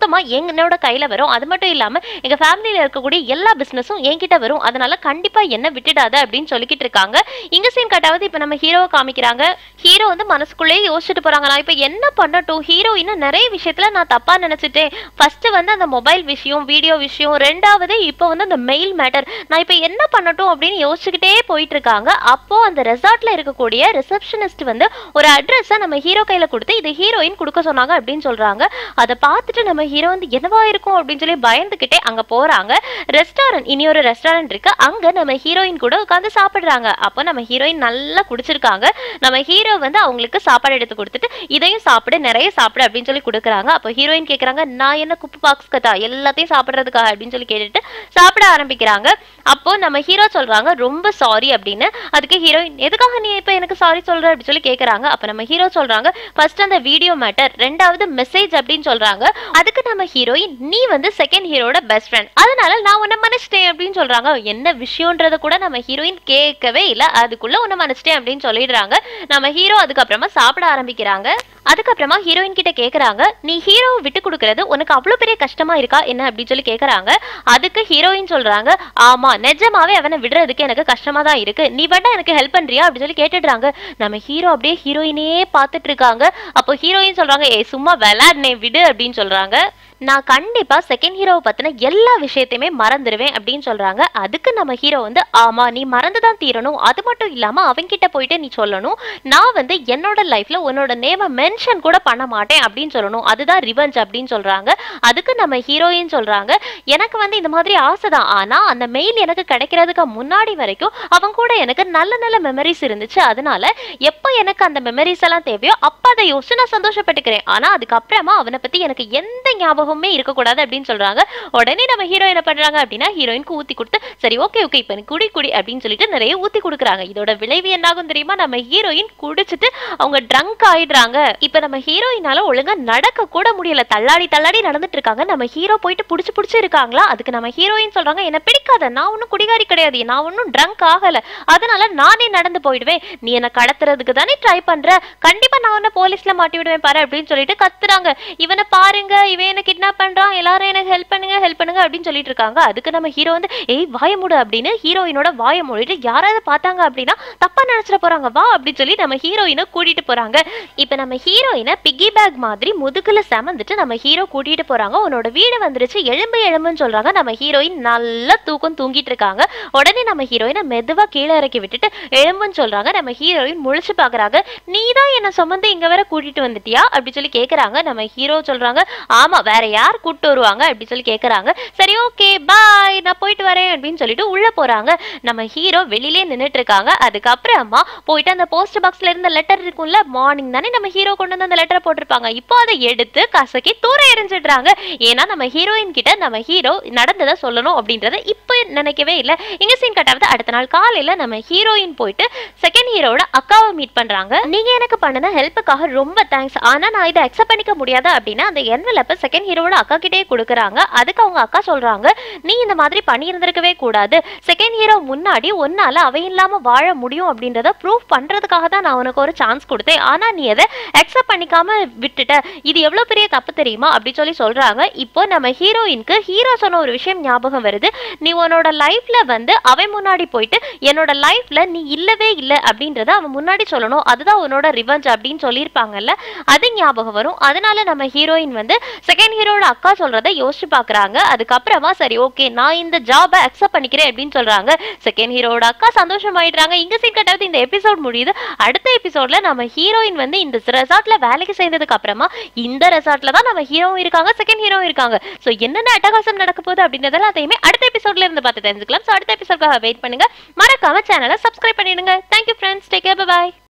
மொத்தமா என்னோட கையில வரும். அது மட்டும் இல்லாம எங்க ஃபேமிலியில இருக்கக்கூடிய எல்லா பிசினஸும் என்கிட்ட வரும். அதனால கண்டிப்பா என்ன விட்டுடாத அப்படின்னு சொல்லிக்கிட்டு இருக்காங்க. இங்க சீன் கட்டாவது இப்ப நம்ம ஹீரோவை காமிக்கிறாங்க. ஹீரோ வந்து மனசுக்குள்ளே யோசிச்சுட்டு போறாங்க, நான் இப்ப என்ன பண்ணட்டும், ஹீரோ இன்னும் நிறைய விஷயத்துல நான் தப்பா நினைச்சிட்டேன். ஃபர்ஸ்ட் வந்து அந்த மொபைல் விஷயம், வீடியோ விஷயம், ரெண்டாவது இப்போ வந்து அந்த மெயில் மேட்டர், நான் இப்ப என்ன பண்ணட்டும் அப்படின்னு யோசிச்சுக்கிட்டே போயிட்டு இருக்காங்க. அப்போ அந்த ரெசார்ட்ல இருக்கக்கூடிய ரிசப்ஷனிஸ்ட் வந்து ஒரு அட்ரஸ் நம்ம ஹீரோ கையில கொடுத்து இது ஹீரோயின் கொடுக்க சொன்னாங்க அப்படின்னு சொல்றாங்க. அதை பார்த்துட்டு நம்ம ஹீரோ வந்து என்னவா இருக்கும் அப்படின்னு சொல்லி பயந்துகிட்டே அங்க போறாங்க. ரெஸ்டாரண்ட், இனி ஒரு ரெஸ்டாரண்ட் இருக்கு, அங்க நம்ம ஹீரோயின் கூட உட்காந்து சாப்பிடுறாங்க. அப்போ நம்ம ஹீரோயின் நல்லா குடிச்சிருக்காங்க. நம்ம ஹீரோ வந்து அவங்களுக்கு சாப்பாடு எடுத்து கொடுத்துட்டு இதையும் சாப்பிடு, நிறைய சாப்பிடு அப்படின்னு சொல்லி கொடுக்குறாங்க. அப்போ ஹீரோயின் கேட்கறாங்க, நான் என்ன குப்பு பாக்ஸ் கதா எல்லாத்தையும் சாப்பிடுறதுக்காக அப்படின்னு சொல்லி கேட்டுட்டு சாப்பிட ஆரம்பிக்கிறாங்க. அப்போ நம்ம ஹீரோ சொல்றாங்க ரொம்ப சாரி அப்படின்னு. அதுக்கு ஹீரோயின் எதுக்காக நீ இப்ப எனக்கு சாரி சொல்ற அப்படின்னு சொல்லி கேட்கறாங்க. அப்ப நம்ம ஹீரோ சொல்றாங்க ஃபர்ஸ்ட் அந்த வீடியோ மேட்டர், ரெண்டாவது மெசேஜ் அப்படின்னு சொல்றாங்க. அதுக்கு நம்ம ஹீரோயின் நீ வந்து செகண்ட் ஹீரோட பெஸ்ட் ஃப்ரெண்ட், அதனால நான் உன்னை மன்னிச்சிட்டேன் அப்படின்னு சொல்றாங்க. என்ன விஷயம்ன்றத கூட நம்ம ஹீரோயின் கேட்கவே இல்லை, அதுக்குள்ள உன்னை மன்னிச்சிட்டேன் அப்படின்னு சொல்லிடுறாங்க. நம்ம ஹீரோ அதுக்கப்புறமா சாப்பிட ஆரம்பிக்கிறாங்க. அதுக்கப்புறமா ஹீரோயின் கிட்ட கேக்குறாங்க, நீ ஹீரோவை விட்டு கொடுக்கறது உனக்கு அவ்வளவு பெரிய கஷ்டமா இருக்கா என்ன அப்படின்னு சொல்லி கேக்குறாங்க. அதுக்கு ஹீரோயின் சொல்றாங்க, ஆமா நிஜமாவே அவனை விடுறதுக்கு எனக்கு கஷ்டமா தான் இருக்கு, நீ வேணா எனக்கு ஹெல்ப் பண்றியா அப்படின்னு சொல்லி கேட்டுடுறாங்க. நம்ம ஹீரோ அப்படியே ஹீரோயினே பார்த்துட்டு இருக்காங்க. அப்போ ஹீரோயின் சொல்றாங்க, ஏ சும்மா விளையாடுனே விடு அப்படின்னு சொல்றாங்க. நான் கண்டிப்பா செகண்ட் ஹீரோவை பத்தின எல்லா விஷயத்தையுமே மறந்துடுவேன் அப்படின்னு சொல்றாங்க. அதுக்கு நம்ம ஹீரோ வந்து ஆமா நீ மறந்துதான் தீரணும், அது மட்டும் இல்லாம அவங்கிட்ட போயிட்டு நீ சொல்லணும் நான் வந்து என்னோட லைஃப்ல உன்னோட நேம மென்ஷன் கூட பண்ண மாட்டேன் அப்படின்னு சொல்லணும், அதுதான் ரிவெஞ்ச் அப்படின்னு சொல்றாங்க. அதுக்கு நம்ம ஹீரோயின் சொல்றாங்க, எனக்கு வந்து இந்த மாதிரி ஆசைதான், ஆனா அந்த மெயில் எனக்கு கிடைக்கிறதுக்கு முன்னாடி வரைக்கும் அவங்க கூட எனக்கு நல்ல நல்ல மெமரிஸ் இருந்துச்சு, அதனால எப்ப எனக்கு அந்த மெமரிஸ் எல்லாம் தேவையோ அப்ப அதை யோசிச்சு நான் சந்தோஷப்பட்டுக்கிறேன், ஆனா அதுக்கப்புறமா அவனை பத்தி எனக்கு எந்த ஞாபகம் இருக்கக்கூடாது அப்படின்னு சொல்றாங்க. உடனே நம்ம ஹீரோ என்ன பண்றாங்க அப்படின்னா ஹீரோயினுக்கு ஊத்தி கொடுத்து சரி ஓகே ஓகே இப்ப குடி குடி அப்படின்னு சொல்லிட்டு நிறைய ஊத்தி கொடுக்குறாங்க. இதோட விளைவு என்னாகும் தெரியுமா, நம்ம ஹீரோயின் குடிச்சிட்டு அவங்க ட்ரங்க் ஆயிடுறாங்க. இப்ப நம்ம ஹீரோயினால ஒழுங்கா நடக்க கூட முடியல, தள்ளாடி தள்ளாடி நடந்துட்டு இருக்காங்க. நம்ம ஹீரோ போயிட்டு புடிச்சு புடிச்சு இருக்காங்களா. அதுக்கு நம்ம ஹீரோயின் சொல்றாங்க, என்ன பிடிக்காத, நான் ஒன்னும் குடிகாரி கிடையாது, நான் ஒன்னும் ட்ரங்க் ஆகல, அதனால நானே நடந்து போயிடுவேன், நீ என்ன கடத்துறதுக்கு தானே ட்ரை பண்ற, கண்டிப்பா நான் உன்ன போலீஸ்ல மாட்டி விடுவேன் பாரு அப்படின்னு சொல்லிட்டு கத்துறாங்க. இவனை பாருங்க, இவன் எனக்கு கிட்னாப் பண்றான், எல்லாரும் எனக்கு ஹெல்ப் பண்ணுங்க ஹெல்ப் பண்ணுங்க அப்படின்னு சொல்லிட்டு இருக்காங்க. அதுக்கு நம்ம ஹீரோ வந்து ஏய் வாய மூடு அப்படின்னு ஹீரோயினோட வாய மூடிட்டு யாராவது பார்த்தாங்க அப்படின்னா தப்பா நினைச்சிட போறாங்க, வா அப்படின்னு சொல்லி நம்ம ஹீரோயினை கூட்டிட்டு போறாங்க. இப்ப நம்ம ஹீரோயினை பிக்கி பேக் மாதிரி முதுகுல செமந்துட்டு நம்ம ஹீரோ கூட்டிட்டு போறாங்க. உன்னோட வீடு வந்துருச்சு, எலும்பு எலும்புன்னு சொல்றாங்க. நம்ம ஹீரோயின் நல்லா தூக்கம் தூங்கிட்டு இருக்காங்க. உடனே நம்ம ஹீரோயினை மெதுவா கீழே இறக்கி விட்டுட்டு எலும்புன்னு சொல்றாங்க. நம்ம ஹீரோயின் முழிச்சு பாக்குறாங்க, நீ தான் என்ன சுமந்து இங்க வர கூட்டிட்டு வந்துட்டியா அப்படின்னு சொல்லி கேக்குறாங்க. நம்ம ஹீரோ சொல்றாங்க, ஆமா வேற யார் கூட்டு வருவாங்க அப்படின்னு சொல்லி கேக்குறாங்க. சரி ஓகே பாய் நான் போயிட்டு வரேன் அப்படின்னு சொல்லிட்டு உள்ள போறாங்க. நம்ம ஹீரோ வெளியிலே நின்னுட்டு இருக்காங்க. அதுக்கப்புறமா போயிட்டு அந்த போஸ்ட் பாக்ஸ்ல இருந்த லெட்டர் இருக்கும்ல, மார்னிங் தானே நம்ம ஹீரோ கொண்டு வந்து அந்த லெட்டரை போட்டிருப்பாங்க, இப்போ அதை எடுத்து கசக்கி தூர எரிஞ்சிடுறாங்க. ஏன்னா நம்ம ஹீரோயின் கிட்ட நம்ம ஹீரோ நடந்ததை சொல்லணும் அப்படின்றத இப்ப நினைக்கவே இல்லை. இங்க சீன் கட்டாவது அடுத்த நாள் காலையில நம்ம ஹீரோயின் போயிட்டு செகண்ட் ஹீரோட அக்காவை மீட் பண்றாங்க. நீங்க எனக்கு பண்ணின ஹெல்ப்புக்காக ரொம்ப தேங்க்ஸ், ஆனா நான் இதை அக்செப்ட் பண்ணிக்க முடியாது அப்படின்னா அந்த என்வெலப்பை செகண்ட் ஹீரோட அக்கா கிட்டே கொடுக்குறாங்க. அதுக்கு அவங்க அக்கா சொல்றாங்க, நீ இந்த மாதிரி பண்ணி இருந்திருக்கவே கூடாது, செகண்ட் ஹீரோ முன்னாடி ஒன்னால அவ இல்லாம வாழ முடியும் அப்படின்றத ப்ரூவ் பண்றதுக்காக தான் நான் உனக்கு ஒரு சான்ஸ் கொடுத்தேன், ஆனா நீ அதை அக்செப்ட் பண்ணிக்காம விட்டுட்ட, இது எவ்வளவு பெரிய தப்பு தெரியுமா அப்படி சொல்லி சொல்றாங்க. இப்போ நம்ம ஹீரோயினுக்கு ஹீரோ சொன்ன ஒரு விஷயம் ஞாபகம் வருது, நீ உன்னோட லைஃப்ல வந்து அவன் முன்னாடி போயிட்டு என்னோட லைஃப்ல நீ இல்லவே இல்லை அப்படின்றத அவன் முன்னாடி சொல்லணும், அதுதான் உன்னோட ரிவெஞ்ச் அப்படின்னு சொல்லியிருப்பாங்கல்ல, அது ஞாபகம் வரும். அதனால நம்ம ஹீரோயின் வந்து செகண்ட் ஹீரோட அக்கா சொல்றதை யோசிச்சு பாக்குறாங்க. அதுக்கப்புறமா சரி ஓகே நான் இந்த ஜாபை அக்செப்ட் பண்ணிக்கிறேன் அப்படின்னு சொல்றாங்க. செகண்ட் ஹீரோட அக்கா சந்தோஷமாயிடுறாங்க. இங்க சீன் கட்டாவது இந்த எபிசோட் முடியுது. அடுத்த எபிசோட்ல நம்ம ஹீரோயின் வந்து இந்த ரெசார்ட்ல வேலைக்கு சேர்ந்ததுக்கு அப்புறமா இந்த ரெசார்ட்ல தான் நம்ம ஹீரோவும் இருக்காங்க, செகண்ட் ஹீரோவும் இருக்காங்க. சோ என்னென்ன அட்டகாசம் நடக்க போகுது அப்படின்றதெல்லாம் அதையுமே அடுத்த எபிசோட்ல இருந்து பார்த்து தெரிஞ்சுக்கலாம். சோ அடுத்த எபிசோட்காக வெயிட் பண்ணுங்க. மறக்காம சேனலை சப்ஸ்கிரைப் பண்ணிடுங்க. Thank you friends, take care, bye பாய்.